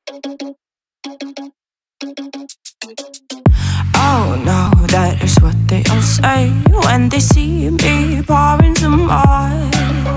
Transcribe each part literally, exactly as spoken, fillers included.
Oh no, that is what they all say when they see me pouring some more.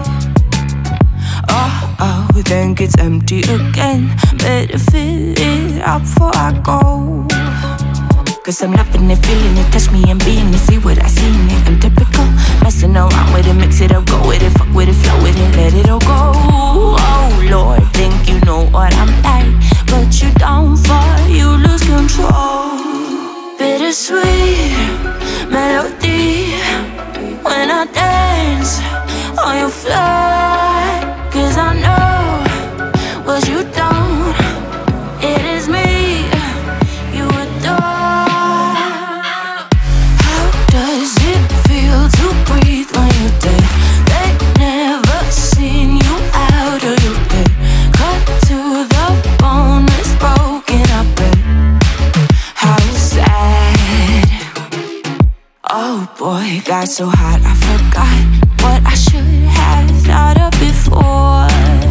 Oh, oh, think it's empty again. Better fill it up before I go. Cause I'm loving it, feeling it, touch me and being it. See what I see in it, I'm typical. Messing around with it, mix it up, go with it. Fuck with it, flow with it, let it all go. Oh Lord, think you know what I'm like, but you don't fall, you lose control. Bittersweet melody when I dance on your floor. Cause I know what you don't, it is me you adore. How does it feel to breathe when you're dead? They never seen you out of your bed. Cut to the bone, it's broken, I bet. How sad. Oh boy, got so hot I forgot what I should have thought of before.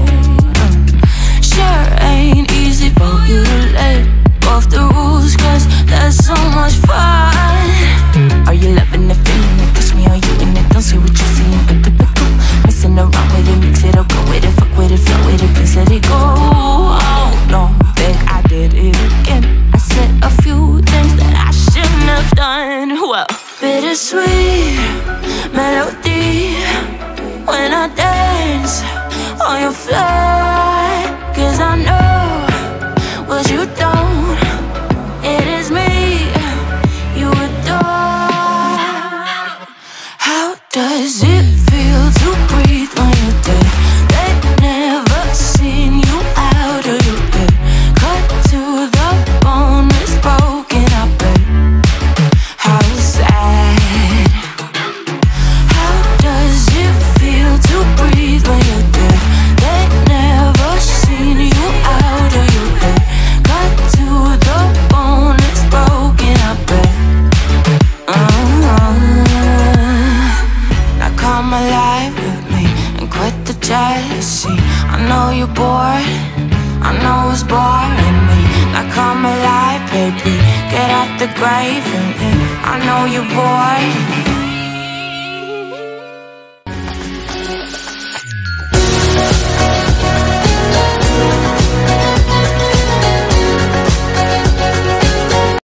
Sure ain't easy for you to let go of the rules, cause there's so much fun. Are you loving it, feeling it, touch me, are you in it? Don't say what you're seeing, I'm typical. Messing around with it, mix it up, go with it, fuck with it, flow with it, please let it go. Oh no, think I did it again. I said a few things that I shouldn't have done. Well, bittersweet melody when I dance on your floor. Cause I know what you don't, it is me you adore. How does it feel to breathe when you're dead? They never seen you out of your bed. Cut to the bone, it's broken, I bet. How sad. How does it feel to breathe when you're dead? They never seen you out of your bed. Cut to the bone, it's broken, I bet. uh-huh. Now come alive with me and quit the jealousy. I know you're bored, I know it's boring me. Now come alive, baby, get out the grave with me. I know you're bored,